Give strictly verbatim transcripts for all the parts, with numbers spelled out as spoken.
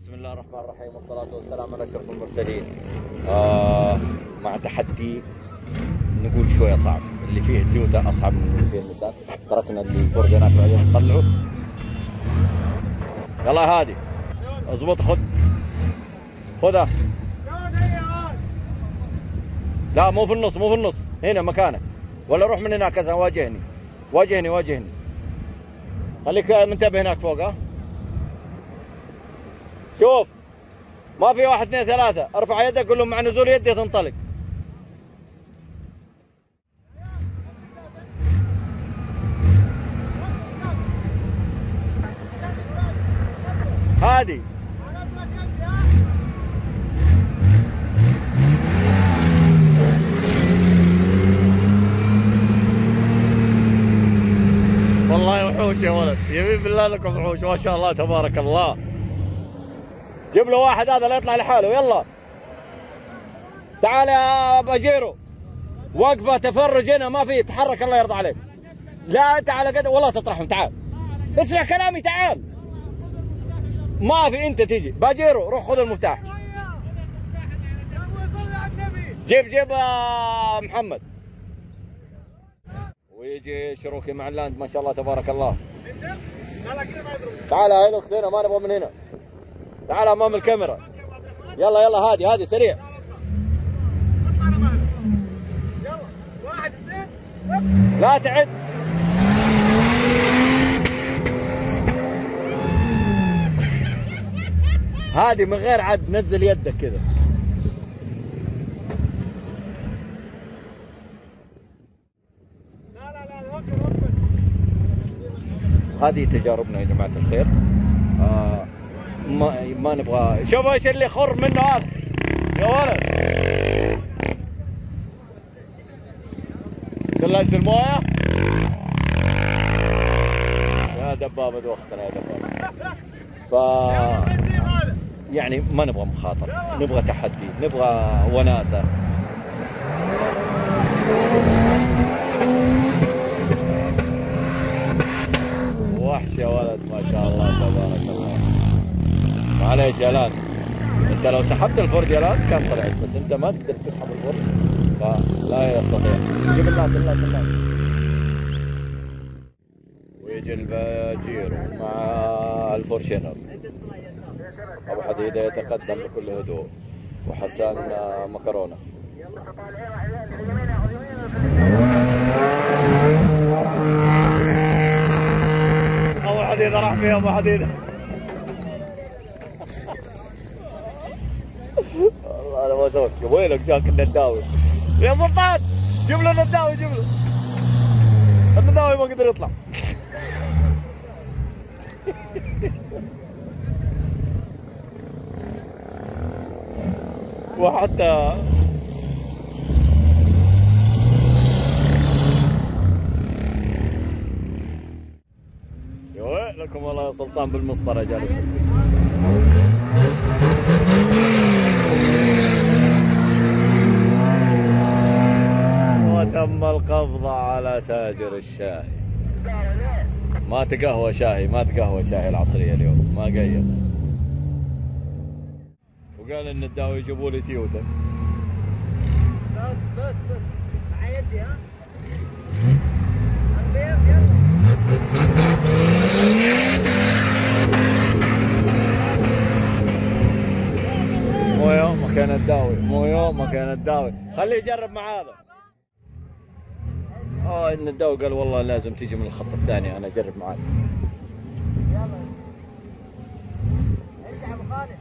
بسم الله الرحمن الرحيم والصلاة والسلام على أشرف المرسلين. آه مع تحدي نقول شوية صعب، اللي فيه التويوتا أصعب من اللي فيه النيسان. تركنا الفورد هناك بعدين نطلعه. يلا هادي اضبط، خذ خذها. لا مو في النص، مو في النص، هنا مكانك، ولا روح من هناك كذا. واجهني واجهني واجهني، خليك منتبه هناك فوق. ها شوف، ما في واحد اثنين ثلاثة، ارفع يدك قول لهم مع نزول يدي تنطلق. هادي والله وحوش يا ولد، يمين بالله لكم وحوش ما شاء الله تبارك الله. جيب له واحد هذا لا يطلع لحاله. يلا تعال يا باجيرو، وقفه تفرج هنا ما في، تحرك الله يرضى عليك. لا انت على قد والله تطرحهم. تعال اسمع كلامي، تعال ما في، انت تيجي. باجيرو روح خذ المفتاح. جيب جيب يا محمد. ويجي شروكي مع اللاند ما شاء الله تبارك الله. تعال هيلوكس هنا، ما نبغى من هنا. تعال امام الكاميرا. يلا يلا هادي هادي سريع. لا تعد. هادي من غير عد، نزل يدك كذا. هذه تجاربنا يا جماعة الخير. آه ما ما نبغى. شوف ايش اللي خر منه هذا يا ولد. ثلاجة المويه يا دبابة وقتنا يا دبابة. ف يعني ما نبغى مخاطر، نبغى تحدي، نبغى وناسة. وحش يا ولد ما شاء الله تبارك الله. معليش يا لان، انت لو سحبت الفرد يا لان كان طلعت، بس انت ما تقدر تسحب الفرد فلا يستطيع. جيب اللان اللان اللان. ويجي الباجيرو مع الفورشينر. ابو حديده يتقدم بكل هدوء، وحسان مكرونه. ابو حديده راح فيها ابو حديده. والله انا ما سويت. وينك جاك النداوي يا سلطان؟ جيب له النداوي، جيب له النداوي، ما قدر يطلع. وحتى يا ويلكم والله يا سلطان بالمسطره جالس. وتم القبض على تاجر الشاي. ما تقهوى شاهي، ما تقهوى شاهي العصريه اليوم، ما قيد. وقال ان الداوي يجيبوا لي تويوتا. بس بس بس مع يدي. ها مويو مكان الداوي، مويو مكان الداوي. خليه يجرب مع هذا. اه ان الداوي قال والله لازم تيجي من الخط الثاني، انا اجرب معاك. يلا ارجع ابو خالد.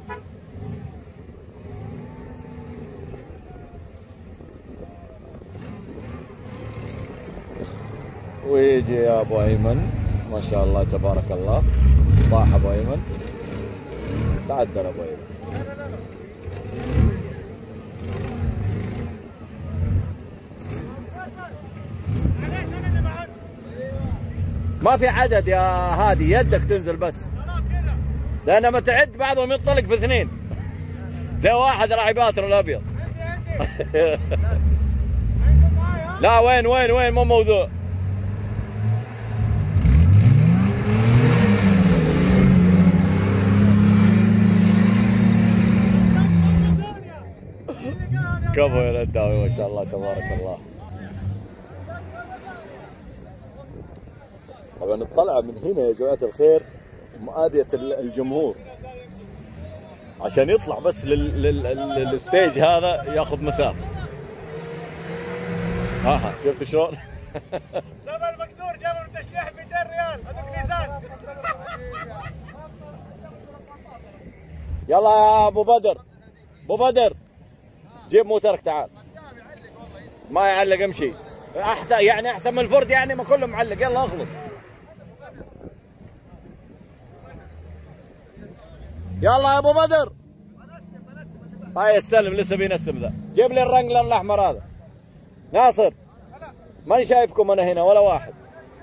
ويجي يا ابو ايمن ما شاء الله تبارك الله. طاح ابو ايمن، تعدل ابو ايمن. ما في عدد يا هادي، يدك تنزل بس، لان لما تعد بعضهم ينطلق في اثنين زي واحد راح يباتر الابيض. لا وين وين وين مو موضوع. كفو يا الهداوي ما شاء الله تبارك الله. طبعا الطلعه من هنا يا جماعه الخير مؤادية الجمهور عشان يطلع بس للستيج هذا ياخذ مسافه. ها ها شفت شلون؟ جبل مكسور جابوا التشليح ب مئتين ريال هذوك ميزان. يلا يا ابو بدر، ابو بدر جيب موترك تعال. ما يعلق امشي احسن يعني احسن من الفرد يعني ما كله معلق. يلا اخلص. يلا يا ابو بدر. هاي استلم لسه بينسم ذا. جيب لي الرنجلر الاحمر هذا. ناصر ماني شايفكم انا هنا ولا واحد.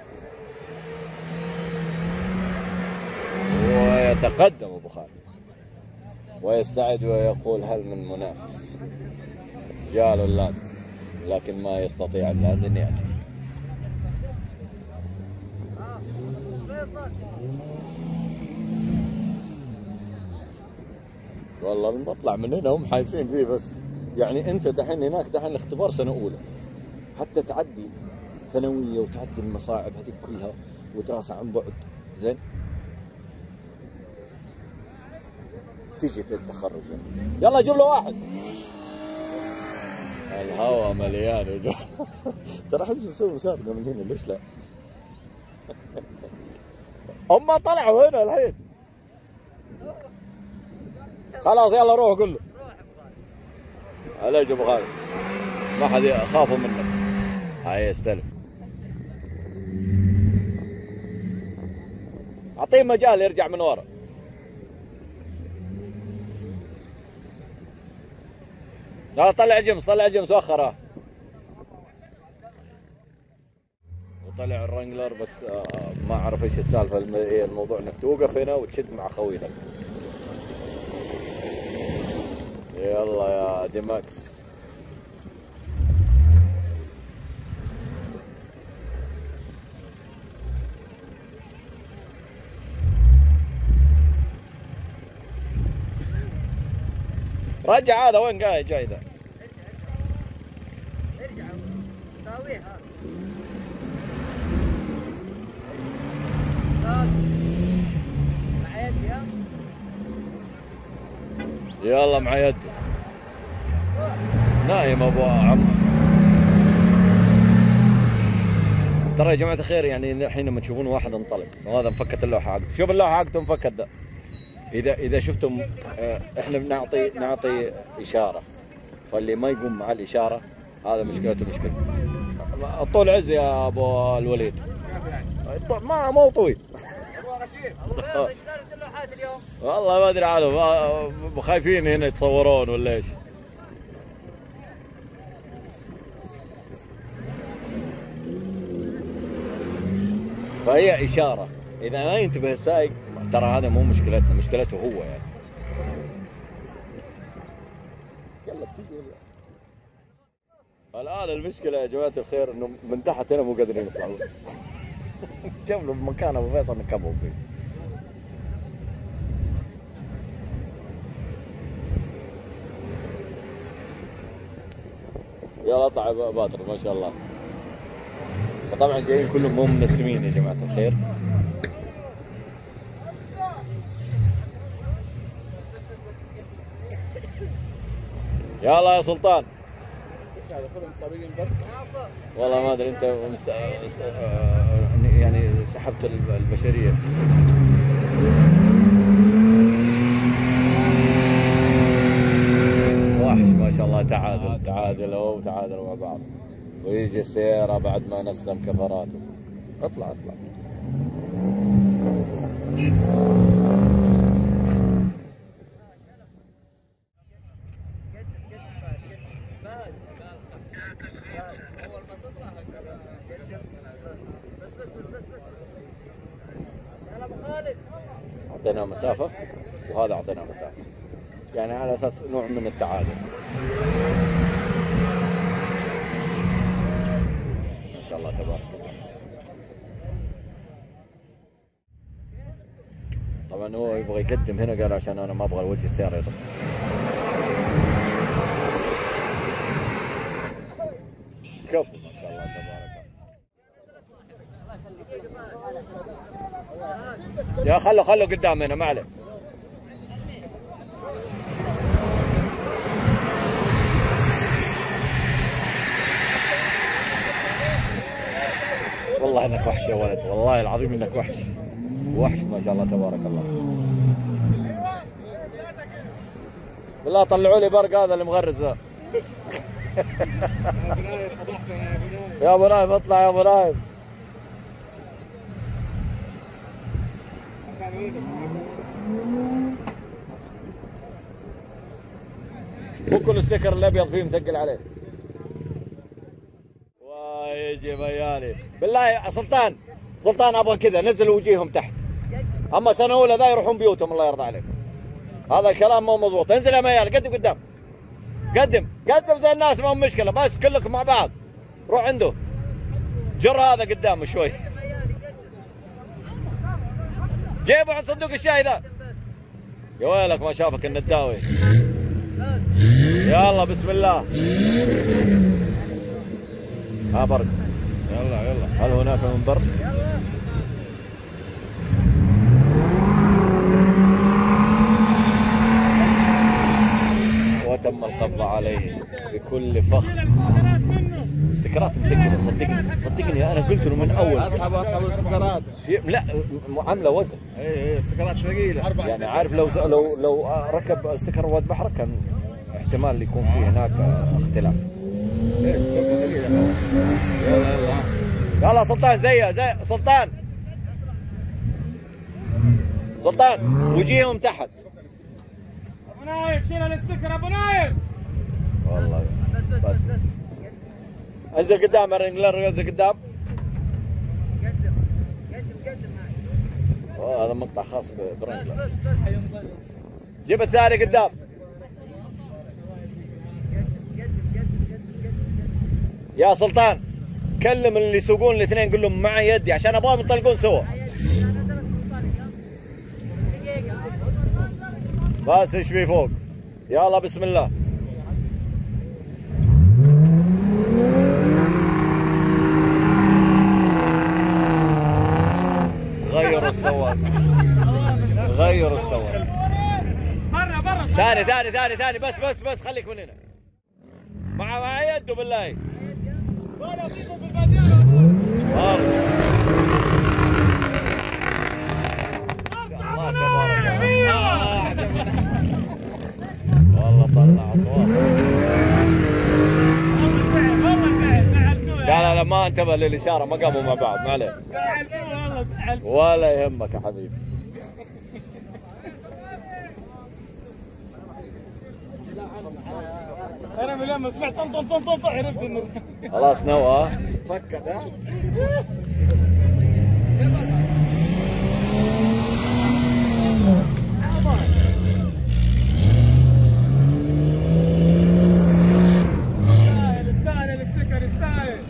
ويتقدم ابو خالد ويستعد ويقول هل من منافس؟ جاء اللاد لكن ما يستطيع اللاد ان ياتي. والله المطلع من هنا هم حايسين فيه بس يعني انت دحين هناك دحين الاختبار سنه اولى حتى تعدي ثانويه وتعدي المصاعب هذيك كلها ودراسه عن بعد زين تيجي للتخرج يعني. يلا جيب له واحد. الهواء مليان يا جماعه. ترى احنا نسوي مسابقه من هنا ليش لا؟ هم طلعوا هنا الحين. خلاص يلا روح قول له. علاج ابو خالد ما حد يخافوا منك. هاي استلم. اعطيه مجال يرجع من ورا. لا طلع جيمس طلع جيمس وخره. وطلع الرنجلر بس ما اعرف ايش السالفه. الموضوع انك توقف هنا وتشد مع خويلك. يلا يا ديماكس. رجع هذا وين قاعد جاي ذا؟ ارجع ساويها. مع يدي ها؟ يلا مع يدي. نايم ابو عم. ترى يا جماعه الخير يعني الحين لما تشوفون واحد انطلق وهذا مفكت اللوحه حقته. شوف اللوحه حقته مفكت ذا. اذا اذا شفتم احنا بنعطي نعطي اشاره فاللي ما يقوم مع الاشاره هذا مشكلته مشكله. الطول عز يا ابو الوليد. ما مو طويل. ابو رشيد ابو ايش صارت اللوحات اليوم؟ والله ما ادري عنهم خايفين هنا يتصورون ولا ايش. فهي اشاره اذا ما ينتبه السائق ترى هذا مو مشكلتنا مشكلته هو يعني. يلا بتيجي الان المشكله يا جماعه الخير انه من تحت هنا مو قادرين يطلعون. جابوا بمكان ابو فيصل نكبوا فيه. يلا اطلع بادر ما شاء الله. فطبعا جايين كلهم مو منسمين يا جماعه الخير. يلا يا سلطان. ايش هذا كلهم سابقين برك؟ والله ما ادري انت مست... يعني سحبت البشريه. وحش ما شاء الله. تعادل تعادلوا تعادلوا مع بعض ويجي السياره بعد ما نسم كفراته. اطلع اطلع. اعطينا مسافه وهذا اعطينا مسافه يعني على اساس نوع من التعادل. ما شاء الله تبارك الله. طبعا هو يبغى يقدم هنا قال عشان انا ما ابغى وجه السياره يطلع. كفو ما شاء الله تبارك الله. يا خلوا خلوا قدام هنا ما عليه. والله انك وحش يا ولد، والله العظيم انك وحش وحش ما شاء الله تبارك الله. بالله طلعوا لي برق هذا اللي مغرز ذا. يا ابو نايف اطلع يا ابو نايف. مو كل ستيكر الابيض فيه مثقل عليه. ويجي ميالي بالله يا سلطان، سلطان ابغى كذا نزل وجيههم تحت. اما سنه اولى ذا يروحون بيوتهم الله يرضى عليك. هذا الكلام مو مضبوط. انزل يا ميال قدم قدام. قدم قدم زي الناس ما هو مشكله، بس كلكم مع بعض. روح عنده. جر هذا قدامه شوي. جيبه عند صندوق الشاي ذا. يا ويلك ما شافك النداوي. يلا بسم الله. ها برد. يلا يلا. هل هناك من برد؟ وتم القبض عليه بكل فخر. استكرات مثقلة صدقني صدقني انا قلت له من اول. اسحب اسحب الاستكرات. لا عامله وزن. اي اي استكرات ثقيله. يعني عارف لو لو لو ركب استكر واد بحر كان احتمال يكون في هناك اختلاف. ايش استكرات ثقيله. يلا يلا. يلا سلطان زي زي سلطان. سلطان وجيههم تحت. ابو نايف شيل الاستكر ابو نايف. والله بس انزل قدام الرجل انزل قدام. قدم قدم قدم اوه هذا مقطع خاص برنجلر. جيب الثاني قدام. يا سلطان كلم اللي يسوقون الاثنين قول لهم معي يدي عشان ابغاهم ينطلقون سوا. بس ايش في فوق؟ يلا بسم الله. غيروا السواق. غيروا السواق. برا برا. ثاني ثاني ثاني ثاني بس بس بس خليك من هنا. مع مع يده بالله. ولا اصيبه بالباجيره. الله تبارك الله. والله طلع اصوات. لا لا لا ما انتبه للاشاره ما قاموا مع بعض ما عليه. زعلتوه والله زعلتوه. ولا يهمك يا حبيبي. انا من لما سمعت طن طن طن طن عرفت انه خلاص نوى. فكت ها. يستاهل الستيكر يستاهل.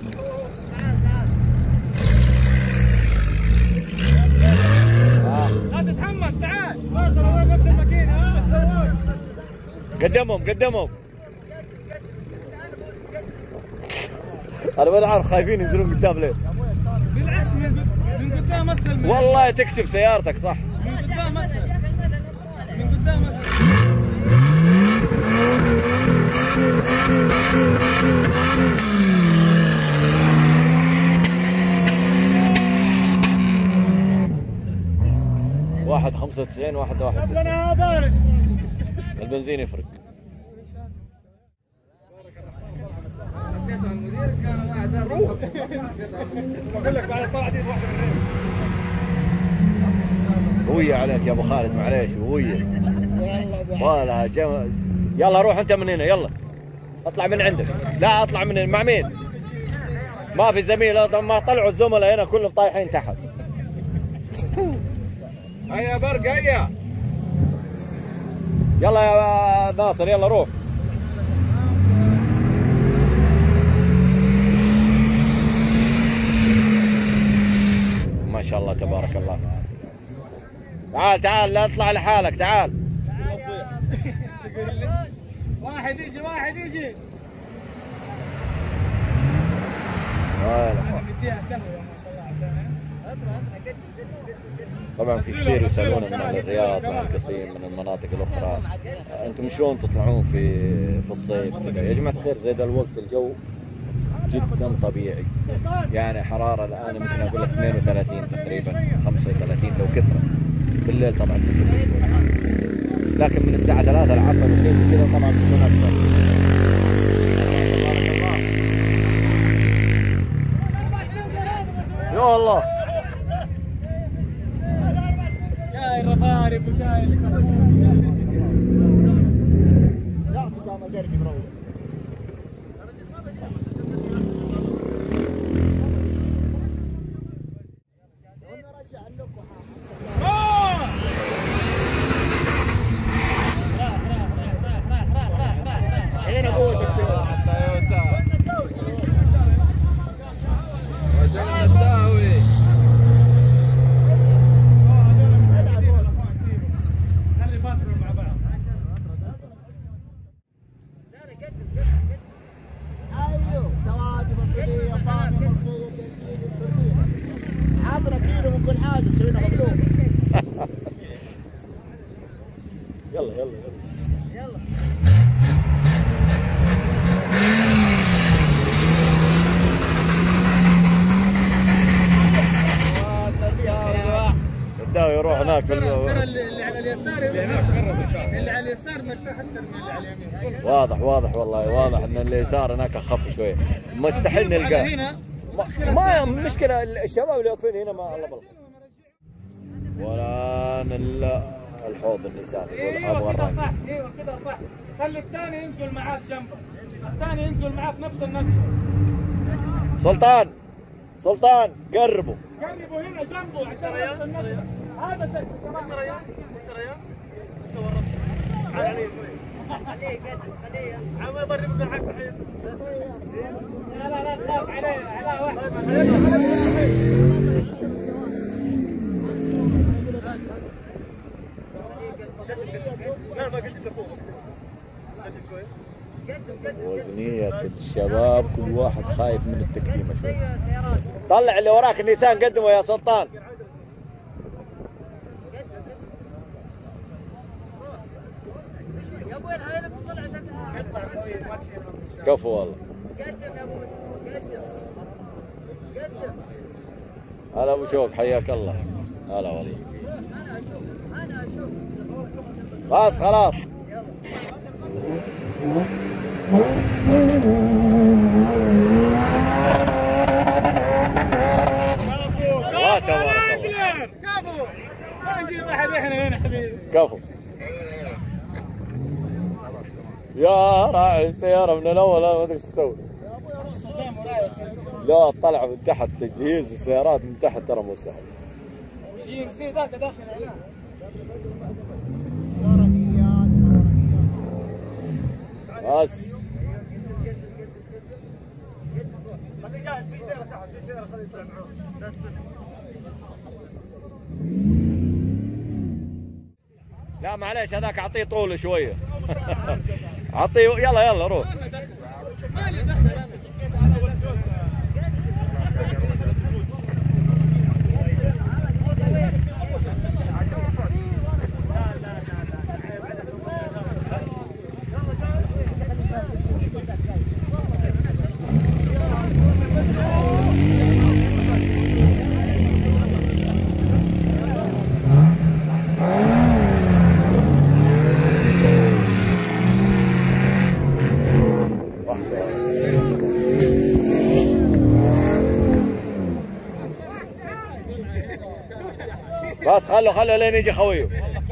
لا تتحمس تعال. وصل وين نفس الماكينه ها السواق. قدمهم قدمهم. انا ما عارف خايفين ينزلون قدام ليه؟ بالعكس من من قدام اسهل. والله تكشف سيارتك صح. من قدام اسهل. من قدام اسهل. واحد خمسة وتسعين واحد واحد وتسعين. ربنا بارك. البنزين يفرق. المدير كان واحد روح. بقول لك بعد الطلعه دي واحده من ويا عليك يا ابو خالد معليش ويا. والله جم... يلا روح انت من هنا يلا. اطلع من عندك. لا اطلع من هنا مع مين؟ ما في زميل ما طلعوا الزملاء هنا كلهم طايحين تحت. هيا برق هيا. يلا يا ناصر يلا روح. ما شاء الله تبارك الله. تعال تعال لا اطلع لحالك تعال. واحد يجي واحد يجي. نديها قهوه ما شاء الله عشان طبعا في كثير يسالون من الرياض، من القصيم، من المناطق الاخرى، انتم شلون تطلعون في في الصيف كذا؟ يا جماعه الخير زي ذا الوقت الجو جدا طبيعي، يعني حراره الان يمكن اقول لك اثنين وثلاثين تقريبا خمسة وثلاثين لو كثره، بالليل طبعا تقل شوي، لكن من الساعه ثلاثة العصر وشيء زي كذا طبعا بتكون اكثر. يا الله شاي الرفارف وشاي لا حسام الدربي مروح. هنا قوة التويوتا رجعنا الداوي. خلي باتروا مع بعض. ايوه سواد مصرية فاضية مصرية تنزيل سردية. عطنا كيلو من كل حاجة مسوينا مقلوب. يلا يلا يلا الداوي يروح هناك في ترى اللي على اليسار اللي على اليسار مرتاح اكثر من اللي على اليمين. واضح واضح والله واضح ان اليسار هناك اخف شويه، مستحيل نلقاه. هنا ما مشكله الشباب اللي واقفين هنا ما الله بالخير. والان الحوض النسائي يقول ابغى ايوه كذا الرنج. صح، ايوه كذا صح. خلي الثاني ينزل معاك جنبه، الثاني ينزل معاك نفس النزله. سلطان سلطان قربوا قربوا هنا جنبه عشان نفس النزله. هذا زي كمان ريان ريان عليه خليه خليه عم يضرب بالحق لا لا لا تخاف عليه على واحد. وزنية الشباب كل واحد خايف من التقديمة شوي. طلع اللي وراك النيسان قدمه يا سلطان. يا ابوي العيال طلعت اطلع خوي ما تشيل هم. كفو والله. قدم يا ابوي قدم قدم. هلا ابو شوق حياك الله. هلا والله. انا اشوف انا اشوف بس خلاص. كفو كفو ما نجيب احد احنا هنا حبيبي. كفو. يا راعي السيارة من الأول أنا ما أدري إيش أسوي. لا طلع من تحت تجهيز السيارات من تحت ترى مو سهل. جي ام سي ذاك داخل عليه. بس خليه جاهز في سيارة تحت في سيارة خليه يطلع معاه. لا معليش هذاك أعطيه طول شوية. أعطيه يلا يلا روح. ما لي دخل انا. بس خلوا خلوا لين يجي خويه.